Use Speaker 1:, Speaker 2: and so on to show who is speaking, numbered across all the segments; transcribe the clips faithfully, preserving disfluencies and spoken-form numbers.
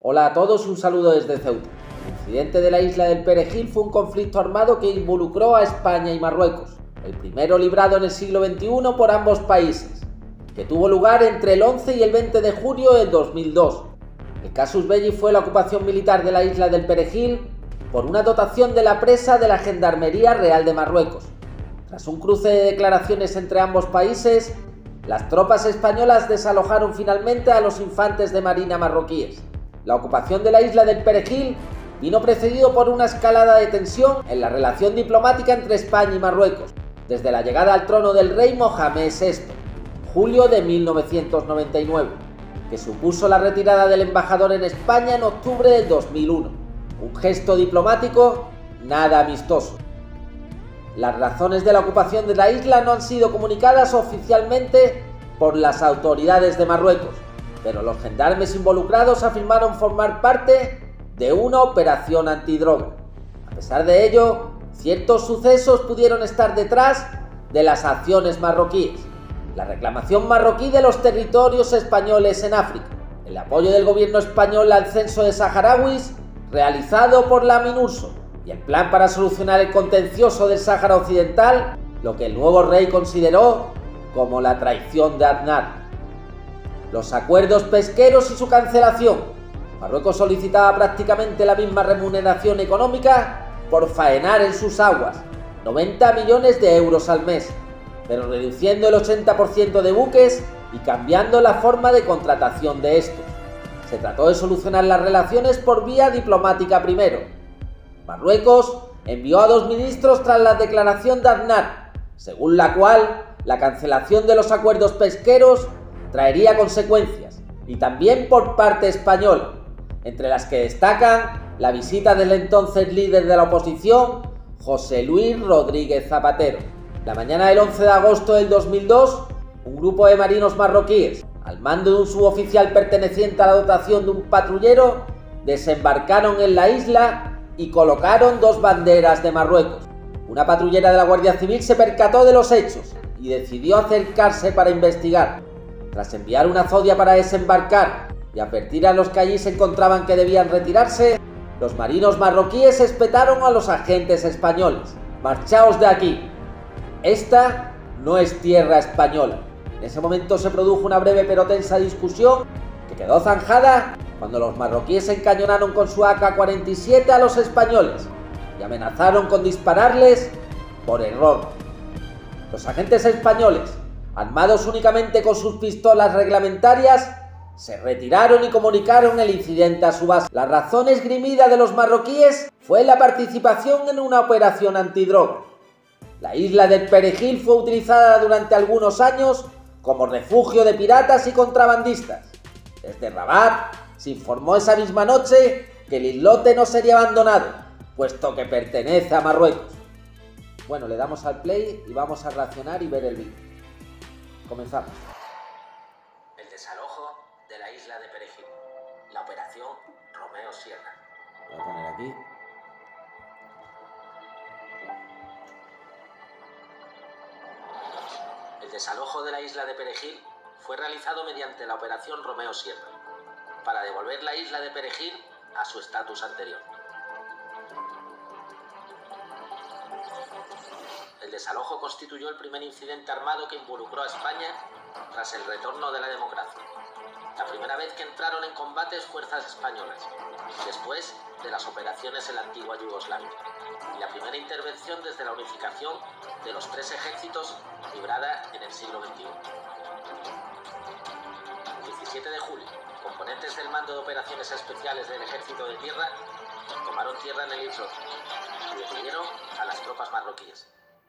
Speaker 1: Hola a todos, un saludo desde Ceuta. El incidente de la isla del Perejil fue un conflicto armado que involucró a España y Marruecos, el primero librado en el siglo veintiuno por ambos países, que tuvo lugar entre el once y el veinte de junio del dos mil dos. El casus belli fue la ocupación militar de la isla del Perejil por una dotación de la presa de la Gendarmería Real de Marruecos. Tras un cruce de declaraciones entre ambos países, las tropas españolas desalojaron finalmente a los infantes de marina marroquíes. La ocupación de la isla del Perejil vino precedido por una escalada de tensión en la relación diplomática entre España y Marruecos, desde la llegada al trono del rey Mohamed sexto, julio de mil novecientos noventa y nueve, que supuso la retirada del embajador en España en octubre del dos mil uno, un gesto diplomático nada amistoso. Las razones de la ocupación de la isla no han sido comunicadas oficialmente por las autoridades de Marruecos, pero los gendarmes involucrados afirmaron formar parte de una operación antidroga. A pesar de ello, ciertos sucesos pudieron estar detrás de las acciones marroquíes. La reclamación marroquí de los territorios españoles en África, el apoyo del gobierno español al censo de saharauis realizado por la MINURSO y el plan para solucionar el contencioso del Sáhara Occidental, lo que el nuevo rey consideró como la traición de Aznar. Los acuerdos pesqueros y su cancelación. Marruecos solicitaba prácticamente la misma remuneración económica por faenar en sus aguas, noventa millones de euros al mes, pero reduciendo el ochenta por ciento de buques y cambiando la forma de contratación de estos. Se trató de solucionar las relaciones por vía diplomática primero. Marruecos envió a dos ministros tras la declaración de Aznar, según la cual la cancelación de los acuerdos pesqueros traería consecuencias, y también por parte española, entre las que destacan la visita del entonces líder de la oposición, José Luis Rodríguez Zapatero. La mañana del once de agosto del dos mil dos, un grupo de marinos marroquíes, al mando de un suboficial perteneciente a la dotación de un patrullero, desembarcaron en la isla y colocaron dos banderas de Marruecos. Una patrullera de la Guardia Civil se percató de los hechos y decidió acercarse para investigar. Tras enviar una zodia para desembarcar y advertir a los que allí se encontraban que debían retirarse, los marinos marroquíes espetaron a los agentes españoles: «Marchaos de aquí. Esta no es tierra española». En ese momento se produjo una breve pero tensa discusión que quedó zanjada cuando los marroquíes encañonaron con su A K cuarenta y siete a los españoles y amenazaron con dispararles por error. Los agentes españoles, armados únicamente con sus pistolas reglamentarias, se retiraron y comunicaron el incidente a su base. La razón esgrimida de los marroquíes fue la participación en una operación antidroga. La isla del Perejil fue utilizada durante algunos años como refugio de piratas y contrabandistas. Desde Rabat se informó esa misma noche que el islote no sería abandonado, puesto que pertenece a Marruecos. Bueno, le damos al play y vamos a reaccionar y ver el vídeo. Comenzamos.
Speaker 2: El desalojo de la isla de Perejil. La operación Romeo Sierra.
Speaker 1: Voy a poner aquí.
Speaker 2: El desalojo de la isla de Perejil fue realizado mediante la operación Romeo Sierra, para devolver la isla de Perejil a su estatus anterior. El desalojo constituyó el primer incidente armado que involucró a España tras el retorno de la democracia. La primera vez que entraron en combates fuerzas españolas, después de las operaciones en la antigua Yugoslavia, y la primera intervención desde la unificación de los tres ejércitos librada en el siglo veintiuno. El diecisiete de julio, componentes del Mando de Operaciones Especiales del Ejército de Tierra tomaron tierra en el islote y detuvieron a las tropas marroquíes,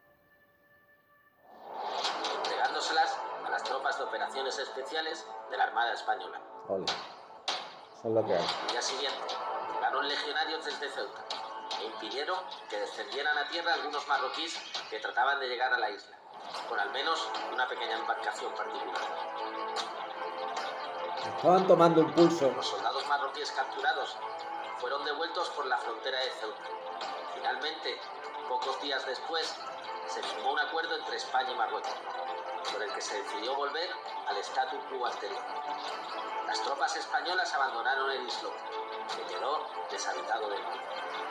Speaker 2: entregándoselas a las tropas de operaciones especiales de la Armada Española.
Speaker 1: Ole. Eso es lo que hay.
Speaker 2: Al día siguiente, llegaron legionarios desde Ceuta e impidieron que descendieran a tierra algunos marroquíes que trataban de llegar a la isla, con al menos una pequeña embarcación particular.
Speaker 1: Estaban tomando un pulso.
Speaker 2: Los soldados marroquíes capturados fueron devueltos por la frontera de Ceuta. Finalmente, pocos días después, se firmó un acuerdo entre España y Marruecos, por el que se decidió volver al statu quo anterior. Las tropas españolas abandonaron el islote deshabitado del mundo.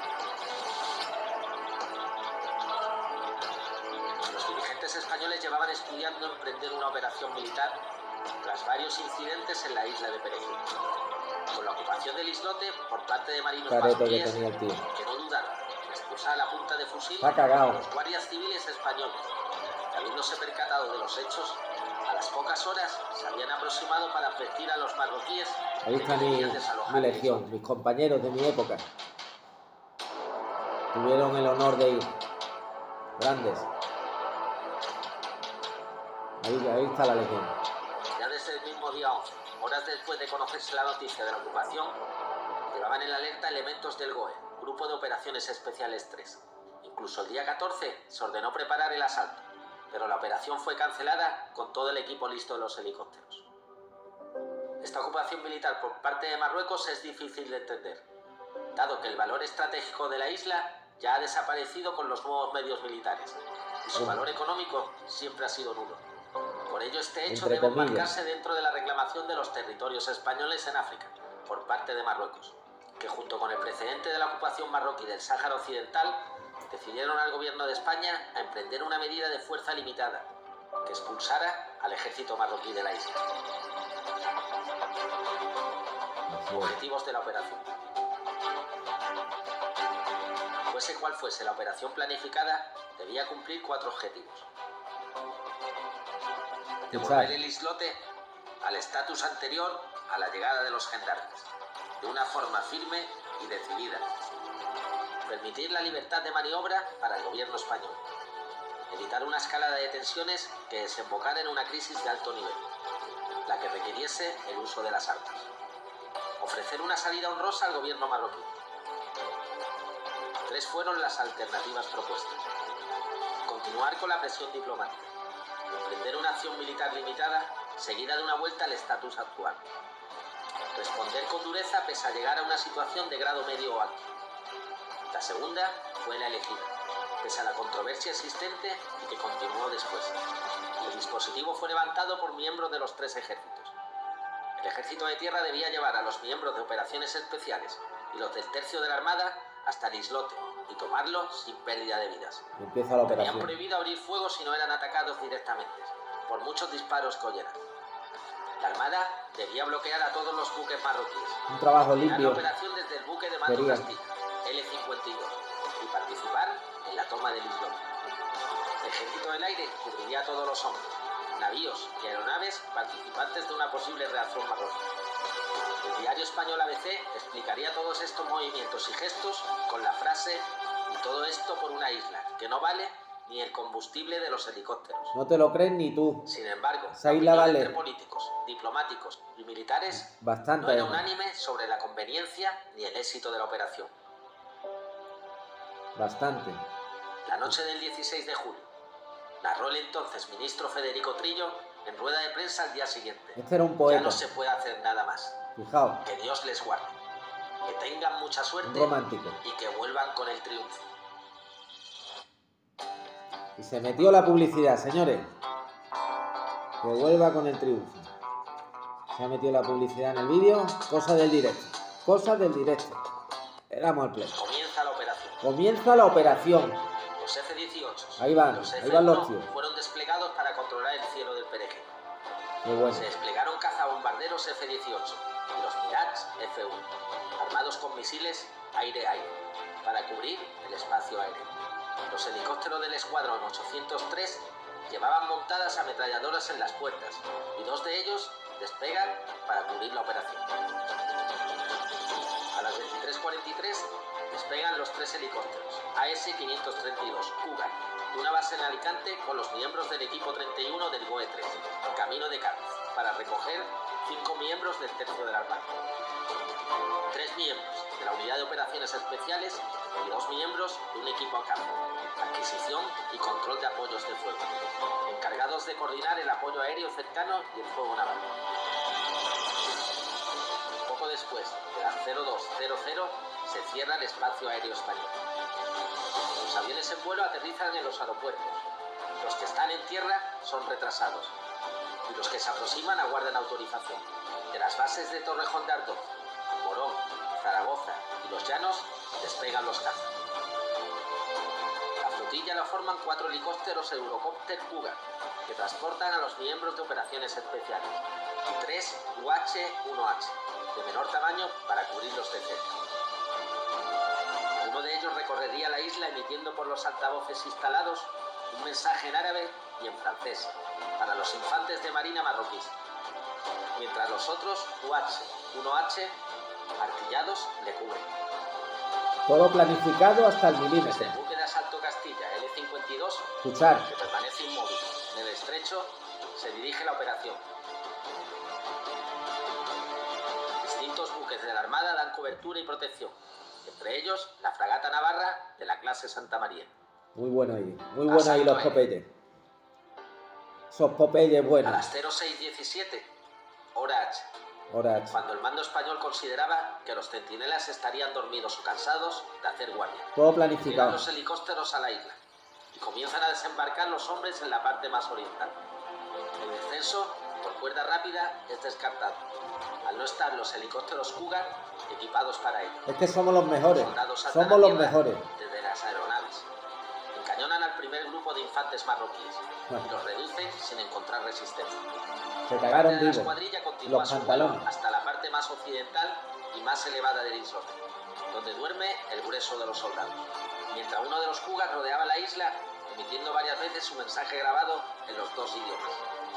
Speaker 2: Los dirigentes españoles llevaban estudiando emprender una operación militar tras varios incidentes en la isla de Perejil. Con la ocupación del islote por parte de marinos marroquíes, que, que no dudaron en expulsar a la punta de fusil a los guardias civiles españoles, que habiéndose percatado de los hechos, a las pocas horas se habían aproximado para advertir a los marroquíes.
Speaker 1: Ahí está mi, mi legión, mis compañeros de mi época. Tuvieron el honor de ir. Grandes. Ahí, ahí está la legión.
Speaker 2: Ya desde el mismo día once, horas después de conocerse la noticia de la ocupación, llevaban en la alerta elementos del G O E, Grupo de Operaciones Especiales tres. Incluso el día catorce se ordenó preparar el asalto, pero la operación fue cancelada con todo el equipo listo de los helicópteros. Esta ocupación militar por parte de Marruecos es difícil de entender, dado que el valor estratégico de la isla ya ha desaparecido con los nuevos medios militares, y su valor económico siempre ha sido nulo. Por ello, este hecho debe enmarcarse dentro de la reclamación de los territorios españoles en África, por parte de Marruecos, que junto con el precedente de la ocupación marroquí del Sáhara Occidental, decidieron al gobierno de España a emprender una medida de fuerza limitada, que expulsara al ejército marroquí de la isla. Objetivos de la operación. Fuese cual fuese la operación planificada, debía cumplir cuatro objetivos. Devolver el islote al estatus anterior a la llegada de los gendarmes, de una forma firme y decidida. Permitir la libertad de maniobra para el gobierno español. Evitar una escalada de tensiones que desembocara en una crisis de alto nivel, la que requiriese el uso de las armas. Ofrecer una salida honrosa al gobierno marroquí. Tres fueron las alternativas propuestas. Continuar con la presión diplomática. Emprender una acción militar limitada seguida de una vuelta al estatus actual. Responder con dureza pese a llegar a una situación de grado medio o alto. La segunda fue la elegida, pese a la controversia existente y que continuó después. El dispositivo fue levantado por miembros de los tres ejércitos. El ejército de tierra debía llevar a los miembros de operaciones especiales y los del tercio de la Armada hasta el islote y tomarlo sin pérdida de vidas.
Speaker 1: Empieza la operación.
Speaker 2: Tenían prohibido abrir fuego si no eran atacados directamente, por muchos disparos que oyeran. La Armada debía bloquear a todos los buques marroquíes.
Speaker 1: Un trabajo limpio.
Speaker 2: La operación desde el buque de mando Castilla, L cincuenta y dos, y participar en la toma del islote. El ejército del aire cubriría a todos los hombres, navíos y aeronaves participantes de una posible reacción marroquí. El diario español A B C explicaría todos estos movimientos y gestos con la frase: y todo esto por una isla que no vale ni el combustible de los helicópteros.
Speaker 1: No te lo crees ni tú.
Speaker 2: Sin embargo,
Speaker 1: esa isla vale.
Speaker 2: Entre políticos, diplomáticos y militares
Speaker 1: bastante
Speaker 2: no era unánime sobre la conveniencia ni el éxito de la operación.
Speaker 1: Bastante.
Speaker 2: La noche del dieciséis de julio, narró el entonces ministro Federico Trillo en rueda de prensa al día siguiente.
Speaker 1: Este era un poeta.
Speaker 2: Ya no se puede hacer nada más.
Speaker 1: Fijaos.
Speaker 2: Que Dios les guarde. Que tengan mucha suerte.
Speaker 1: Romántico.
Speaker 2: Y que vuelvan con el triunfo.
Speaker 1: Y se metió la publicidad, señores. Que vuelva con el triunfo. Se ha metido la publicidad en el vídeo. Cosa del directo. Cosa del directo. Le damos al play.
Speaker 2: Comienza la operación.
Speaker 1: Comienza la operación.
Speaker 2: Los F dieciocho.
Speaker 1: Ahí van,
Speaker 2: los
Speaker 1: ahí van los tíos.
Speaker 2: Fueron desplegados para controlar el cielo del Perejil.
Speaker 1: Qué bueno.
Speaker 2: Se desplegaron cazabombarderos F dieciocho y los Mirage F uno, armados con misiles aire-aire, para cubrir el espacio aéreo. Los helicópteros del escuadrón ochocientos tres llevaban montadas ametralladoras en las puertas y dos de ellos despegan para cubrir la operación. A las veintitrés cuarenta y tres despegan los tres helicópteros A S quinientos treinta y dos Cougar de una base en Alicante con los miembros del equipo treinta y uno del G O E tres, en camino de Cádiz, para recoger cinco miembros del tercio de la Armada. Tres miembros de la Unidad de Operaciones Especiales y dos miembros de un equipo a campo, adquisición y control de apoyos de fuego, encargados de coordinar el apoyo aéreo cercano y el fuego naval. Poco después de las cero dos cero cero se cierra el espacio aéreo español. Los aviones en vuelo aterrizan en los aeropuertos. Los que están en tierra son retrasados y los que se aproximan aguardan autorización. De las bases de Torrejón de Ardoz, Morón, Zaragoza y los llanos despegan los cazas. La flotilla la forman cuatro helicópteros Eurocopter Cougar, que transportan a los miembros de operaciones especiales, y tres U H uno H, de menor tamaño para cubrirlos de cerca. Uno de ellos recorrería la isla emitiendo por los altavoces instalados un mensaje en árabe y en francés para los infantes de marina marroquíes, mientras los otros U H uno H artillados le cubren.
Speaker 1: Todo planificado hasta el milímetro.
Speaker 2: Desde el buque de asalto Castilla L cincuenta y dos,
Speaker 1: Escuchar.
Speaker 2: que permanece inmóvil en el estrecho, se dirige la operación. Distintos buques de la Armada dan cobertura y protección, entre ellos la fragata Navarra de la clase Santa María.
Speaker 1: Muy bueno ahí, muy bueno ahí los Popeyes. Esos Popeyes
Speaker 2: A
Speaker 1: buenos.
Speaker 2: las cero seis diecisiete, hora H,
Speaker 1: Hora H.
Speaker 2: cuando el mando español consideraba que los centinelas estarían dormidos o cansados de hacer guardia.
Speaker 1: Todo
Speaker 2: Llegan
Speaker 1: planificado.
Speaker 2: los helicópteros a la isla y comienzan a desembarcar los hombres en la parte más oriental. El descenso por cuerda rápida es descartado, al no estar los helicópteros Cougar equipados para ello.
Speaker 1: Es que somos los mejores.
Speaker 2: Soldados saltan
Speaker 1: Somos
Speaker 2: a
Speaker 1: los
Speaker 2: tierra
Speaker 1: mejores.
Speaker 2: desde las aeronaves. Encañonan al primer grupo de infantes marroquíes y los reducen sin encontrar resistencia.
Speaker 1: Se cagaron
Speaker 2: Parte de la
Speaker 1: vivos.
Speaker 2: escuadrilla continúa
Speaker 1: Los
Speaker 2: su vuelo
Speaker 1: pantalones.
Speaker 2: hasta la parte más occidental y más elevada del islote, donde duerme el grueso de los soldados, mientras uno de los Cougar rodeaba la isla emitiendo varias veces su mensaje grabado en los dos idiomas,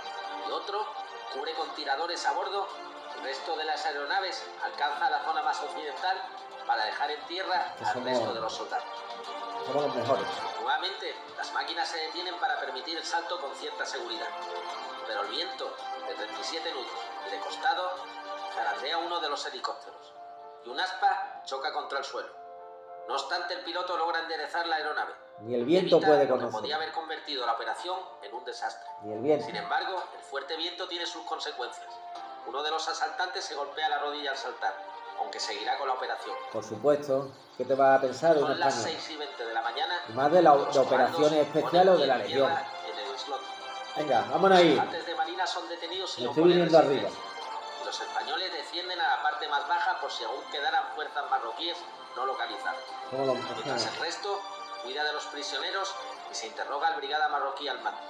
Speaker 2: y otro cubre con tiradores a bordo. El resto de las aeronaves alcanza la zona más occidental para dejar en tierra
Speaker 1: Que
Speaker 2: al
Speaker 1: somos-
Speaker 2: resto de los soldados.
Speaker 1: Somos los mejores.
Speaker 2: Nuevamente, las máquinas se detienen para permitir el salto con cierta seguridad, pero el viento de treinta y siete nudos y de costado zarandea uno de los helicópteros y un aspa choca contra el suelo. No obstante, el piloto logra enderezar la aeronave.
Speaker 1: Ni el viento
Speaker 2: Evita
Speaker 1: puede
Speaker 2: lo
Speaker 1: con
Speaker 2: que
Speaker 1: nosotros.
Speaker 2: podía haber convertido la operación en un desastre.
Speaker 1: Ni el viento.
Speaker 2: Sin embargo, el fuerte viento tiene sus consecuencias. Uno de los asaltantes se golpea la rodilla al saltar, aunque seguirá con la operación.
Speaker 1: Por supuesto. ¿Qué te vas a pensar de un
Speaker 2: Son las
Speaker 1: español?
Speaker 2: seis y veinte de la mañana.
Speaker 1: Y más de, la,
Speaker 2: los
Speaker 1: de operaciones
Speaker 2: comandos
Speaker 1: especiales o de la
Speaker 2: ponen
Speaker 1: Legión.
Speaker 2: tierra en el islote.
Speaker 1: Venga, vámonos ahí.
Speaker 2: Los infantes de marina son detenidos sin
Speaker 1: Me estoy
Speaker 2: oponer
Speaker 1: viniendo
Speaker 2: resistencia.
Speaker 1: arriba.
Speaker 2: Y los españoles descienden a la parte más baja por si aún quedaran fuerzas marroquíes no localizadas.
Speaker 1: Somos los
Speaker 2: Mientras
Speaker 1: mejores.
Speaker 2: el resto cuida de los prisioneros y se interroga al brigada marroquí al mando.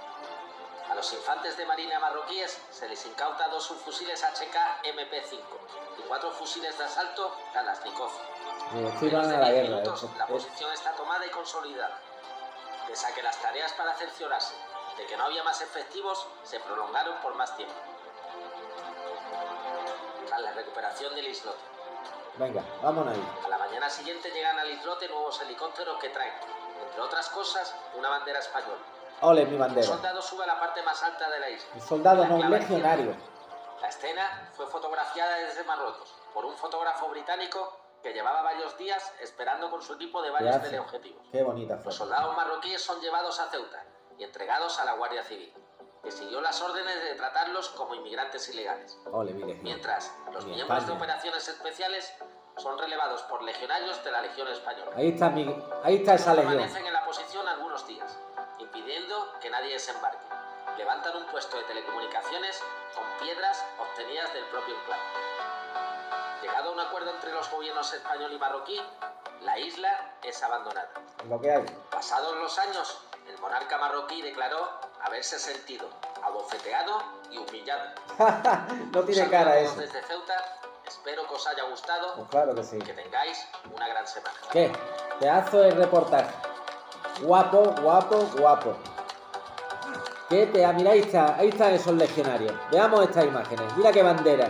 Speaker 2: A los infantes de marina marroquíes se les incauta dos subfusiles H K M P cinco y cuatro fusiles de asalto Kalashnikov.
Speaker 1: Eh, Estoy
Speaker 2: En menos
Speaker 1: van
Speaker 2: de
Speaker 1: a la
Speaker 2: diez
Speaker 1: guerra.
Speaker 2: minutos,
Speaker 1: esto-
Speaker 2: la
Speaker 1: es-
Speaker 2: posición está tomada y consolidada. Pese a que las tareas para cerciorarse de que no había más efectivos se prolongaron por más tiempo. Tras la recuperación del islote,
Speaker 1: Venga, vámonos ahí.
Speaker 2: a la mañana siguiente llegan al islote nuevos helicópteros que traen, entre otras cosas, una bandera española.
Speaker 1: Ole, mi
Speaker 2: Un
Speaker 1: bandera.
Speaker 2: soldado sube a la parte más alta de la isla.
Speaker 1: Un soldado,
Speaker 2: La
Speaker 1: no un
Speaker 2: clava en
Speaker 1: legionario.
Speaker 2: tierra. La escena fue fotografiada desde Marruecos por un fotógrafo británico que llevaba varios días esperando con su equipo de varios
Speaker 1: Gracias.
Speaker 2: teleobjetivos.
Speaker 1: Qué bonita
Speaker 2: Los
Speaker 1: foto.
Speaker 2: soldados marroquíes son llevados a Ceuta y entregados a la Guardia Civil, que siguió las órdenes de tratarlos como inmigrantes ilegales.
Speaker 1: Ole, mi legión.
Speaker 2: Mientras, los
Speaker 1: Mi
Speaker 2: miembros de
Speaker 1: España.
Speaker 2: operaciones especiales son relevados por legionarios de la Legión Española.
Speaker 1: Ahí está, mi... ahí está esa legión.
Speaker 2: Permanecen en la posición algunos días, impidiendo que nadie desembarque. Levantan un puesto de telecomunicaciones con piedras obtenidas del propio enclave. Llegado a un acuerdo entre los gobiernos español y marroquí, la isla es abandonada.
Speaker 1: Lo que hay.
Speaker 2: Pasados los años, el monarca marroquí declaró haberse sentido abofeteado y humillado.
Speaker 1: No tiene
Speaker 2: Un
Speaker 1: cara
Speaker 2: saludo
Speaker 1: eso.
Speaker 2: desde Ceuta, espero que os haya gustado
Speaker 1: Pues claro que sí.
Speaker 2: y que tengáis una gran semana.
Speaker 1: ¿Qué? Pedazo de reportaje. Guapo, guapo, guapo. ¿Qué te... Mira, ahí está, ahí están esos legionarios. Veamos estas imágenes. Mira qué bandera.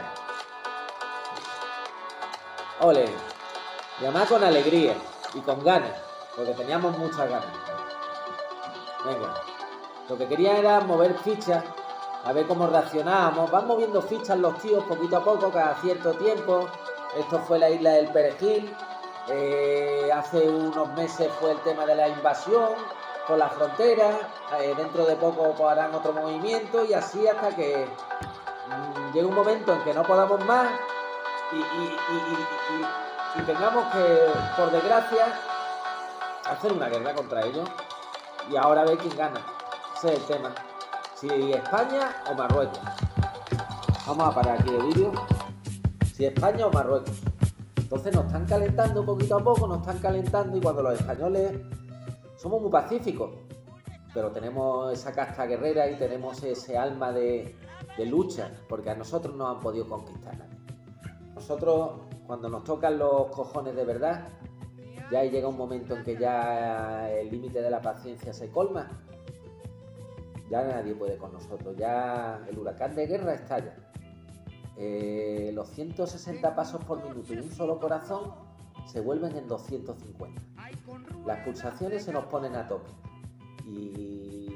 Speaker 1: Ole. Y además con alegría y con ganas, porque teníamos muchas ganas. Venga. Lo que quería era mover fichas, a ver cómo reaccionábamos. Van moviendo fichas los tíos poquito a poco, cada cierto tiempo. Esto fue la isla del Perejil. Eh, hace unos meses fue el tema de la invasión por la frontera. Eh, dentro de poco pues, harán otro movimiento y así hasta que mmm, llegue un momento en que no podamos más y, y, y, y, y, y tengamos que, por desgracia, hacer una guerra contra ellos. Y ahora ver quién gana. Ese es el tema. Si España o Marruecos. Vamos a parar aquí el vídeo. Si España o Marruecos. Entonces nos están calentando poquito a poco, nos están calentando, y cuando los españoles somos muy pacíficos, pero tenemos esa casta guerrera y tenemos ese alma de, de lucha, porque a nosotros no han podido conquistar nadie. Nosotros, cuando nos tocan los cojones de verdad, ya llega un momento en que ya el límite de la paciencia se colma. Ya nadie puede con nosotros, ya el huracán de guerra estalla. Eh, los ciento sesenta pasos por minuto y un solo corazón se vuelven en doscientos cincuenta. Las pulsaciones se nos ponen a tope. Y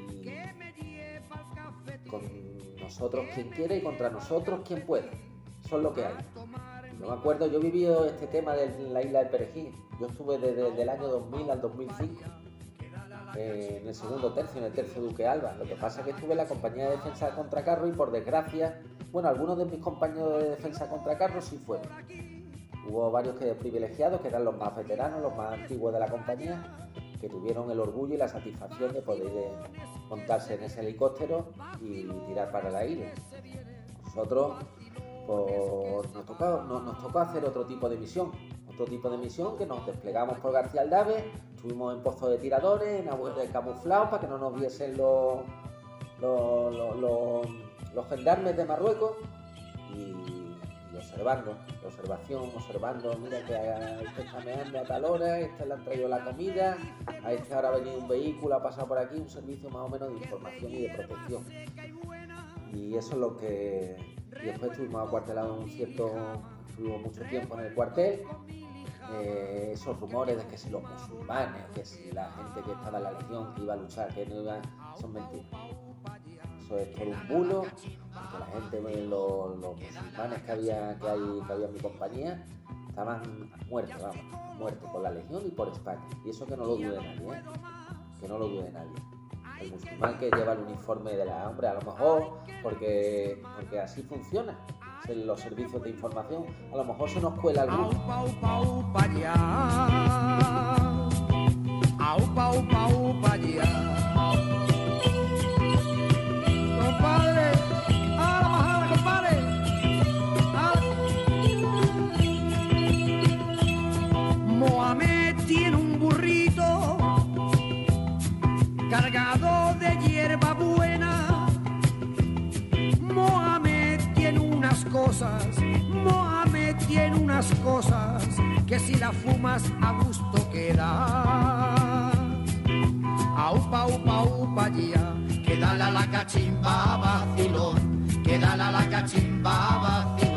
Speaker 1: con nosotros quien quiere y contra nosotros quien puede. Eso es lo que hay. Yo me acuerdo, yo he vivido este tema de la isla del Perejil. Yo estuve desde, desde el año dos mil al dos mil cinco. Eh, en el segundo tercio, en el tercio Duque Alba. Lo que pasa es que estuve en la compañía de defensa contra carro y por desgracia, bueno, algunos de mis compañeros de defensa contra carro sí fueron. Hubo varios que privilegiados, que eran los más veteranos, los más antiguos de la compañía, que tuvieron el orgullo y la satisfacción de poder eh, montarse en ese helicóptero y tirar para la isla. Nosotros pues, nos, tocó, nos, nos tocó hacer otro tipo de misión, otro tipo de misión que nos desplegamos por García Aldave. Estuvimos en pozos de tiradores, en aguas de camuflados para que no nos viesen los, los, los, los, los gendarmes de Marruecos y, y observando, observación, observando, mira que a este está meando a tal hora, a este le han traído la comida, a este ahora ha venido un vehículo, ha pasado por aquí, un servicio más o menos de información y de protección. Y eso es lo que... Y después estuvimos acuartelados en un cierto... Estuvimos mucho tiempo en el cuartel. Eh, esos rumores de que si los musulmanes, que si la gente que estaba en la legión, que iba a luchar, que no iba, son mentiras. Eso es todo un bulo, porque la gente, los, los musulmanes que había, que, hay, que había en mi compañía, estaban muertos, vamos, muertos por la legión y por España. Y eso que no lo dude nadie, ¿eh? Que no lo dude nadie. El musulmán que lleva el uniforme de la hombre, a lo mejor, porque, porque así funciona. Los servicios de información, a lo mejor se nos cuela alguno.
Speaker 3: Compadre, a la bajada, compadre. Mohamed tiene un burrito cargado de hierba buena. Mohamed tiene unas cosas, Mohamed tiene unas cosas que si las fumas a gusto queda. Aupa, upa, upa, ya, que dale a la cachimba vacilón, que dale a la cachimba vacilón.